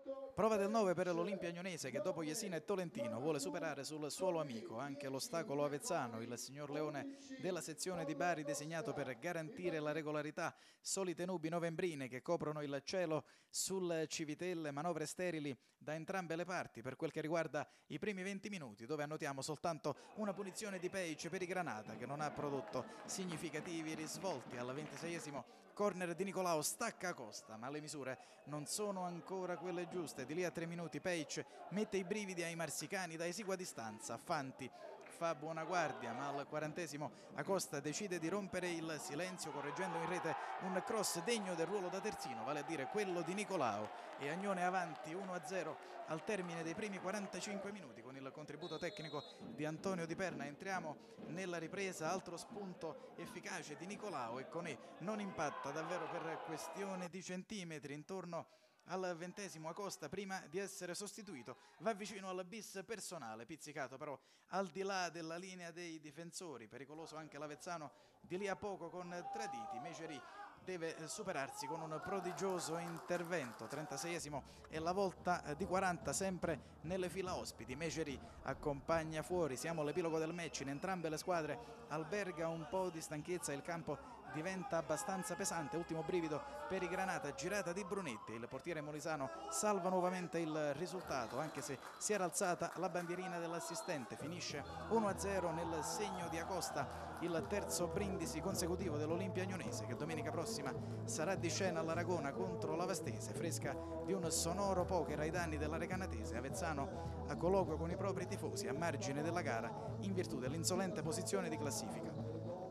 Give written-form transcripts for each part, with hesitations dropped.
Prova del 9 per l'Olimpia Agnonese che dopo Jesina e Tolentino vuole superare sul suolo amico anche l'ostacolo avezzano, il signor Leone della sezione di Bari designato per garantire la regolarità, solite nubi novembrine che coprono il cielo sul Civitelle, manovre sterili da entrambe le parti per quel che riguarda i primi 20 minuti dove annotiamo soltanto una punizione di Peic per i Granata che non ha prodotto significativi risvolti. Al 26esimo corner di Nicolao stacca a Costa ma le misure non sono ancora quelle giuste. Di lì a 3 minuti Peic mette i brividi ai marsicani da esigua distanza. Fanti fa buona guardia ma al 40esimo Acosta decide di rompere il silenzio correggendo in rete un cross degno del ruolo da terzino, vale a dire quello di Nicolao, e Agnone avanti 1-0 al termine dei primi 45 minuti con il contributo tecnico di Antonio Di Perna. Entriamo nella ripresa, altro spunto efficace di Nicolao e Conè non impatta davvero per questione di centimetri. Intorno al 20esimo Acosta, prima di essere sostituito, va vicino al bis personale, pizzicato però al di là della linea dei difensori, pericoloso anche l'Avezzano di lì a poco con Traditi. Meceri deve superarsi con un prodigioso intervento. 36esimo è la volta di 40 sempre nelle fila ospiti. Meceri accompagna fuori, siamo all'epilogo del match, in entrambe le squadre alberga un po' di stanchezza, il campo diventa abbastanza pesante. Ultimo brivido per i Granata, girata di Brunetti, il portiere molisano salva nuovamente il risultato anche se si era alzata la bandierina dell'assistente. Finisce 1-0 nel segno di Acosta, il terzo brindisi consecutivo dell'Olimpia Agnonese che domenica prossima sarà di scena all'Aragona contro la Vastese, fresca di un sonoro poker ai danni della Recanatese. Avezzano a colloquio con i propri tifosi a margine della gara in virtù dell'insolente posizione di classifica.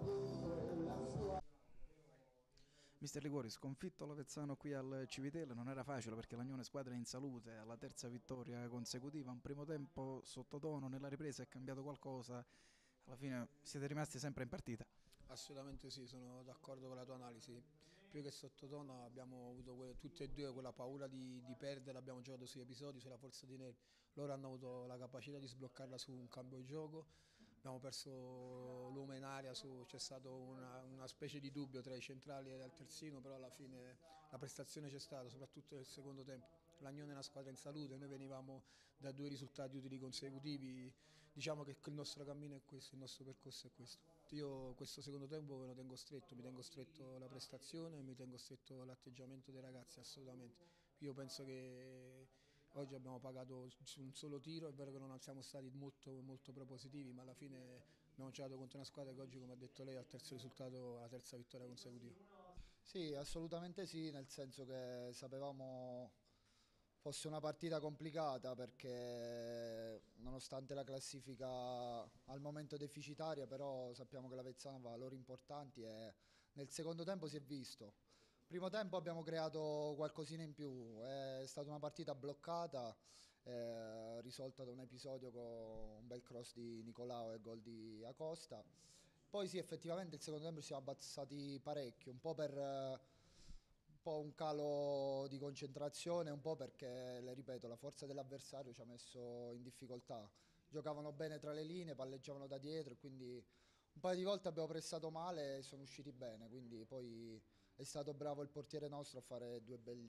Mister Liguori, sconfitto l'Avezzano qui al Civitella, non era facile perché l'Agnone squadra è in salute, alla terza vittoria consecutiva, un primo tempo sottotono, nella ripresa è cambiato qualcosa, alla fine siete rimasti sempre in partita. Assolutamente sì, sono d'accordo con la tua analisi. Più che sottotono abbiamo avuto tutte e due quella paura di perdere, abbiamo giocato sugli episodi, sulla forza di nervi. Loro hanno avuto la capacità di sbloccarla su un cambio di gioco, abbiamo perso l'uomo in aria, c'è stato una specie di dubbio tra i centrali e il terzino, però alla fine la prestazione c'è stata, soprattutto nel secondo tempo. L'Agnone è una squadra in salute, noi venivamo da due risultati utili consecutivi, diciamo che il nostro cammino è questo, il nostro percorso è questo. Io questo secondo tempo me lo tengo stretto, mi tengo stretto la prestazione, mi tengo stretto l'atteggiamento dei ragazzi, assolutamente. Io penso che oggi abbiamo pagato su un solo tiro, è vero che non siamo stati molto propositivi, ma alla fine abbiamo giocato contro una squadra che oggi, come ha detto lei, ha il terzo risultato, la terza vittoria consecutiva. Sì, assolutamente sì, nel senso che sapevamo fosse una partita complicata perché nonostante la classifica al momento deficitaria, però sappiamo che l'Avezzano ha valori importanti e nel secondo tempo si è visto. Primo tempo abbiamo creato qualcosina in più, è stata una partita bloccata, risolta da un episodio con un bel cross di Nicolao e gol di Acosta. Poi sì, effettivamente il secondo tempo ci siamo abbassati parecchio, un po' per un po' un calo di concentrazione, un po' perché, le ripeto, la forza dell'avversario ci ha messo in difficoltà. Giocavano bene tra le linee, palleggiavano da dietro, quindi un paio di volte abbiamo pressato male e sono usciti bene, quindi poi è stato bravo il portiere nostro a fare due belli